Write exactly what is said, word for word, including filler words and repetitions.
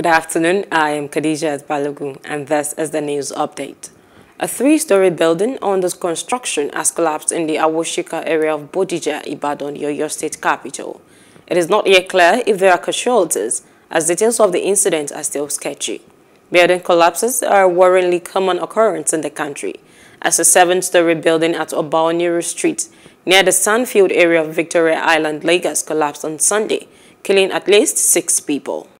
Good afternoon, I am Bodija Balogun and this is the news update. A three-story building under construction has collapsed in the Awosika area of Bodija, Ibadan, Oyo State capital. It is not yet clear if there are casualties, as details of the incident are still sketchy. Building collapses are a worryingly common occurrence in the country, as a seven-story building at Oyo Street near the Sandfield area of Victoria Island, Lagos collapsed on Sunday, killing at least six people.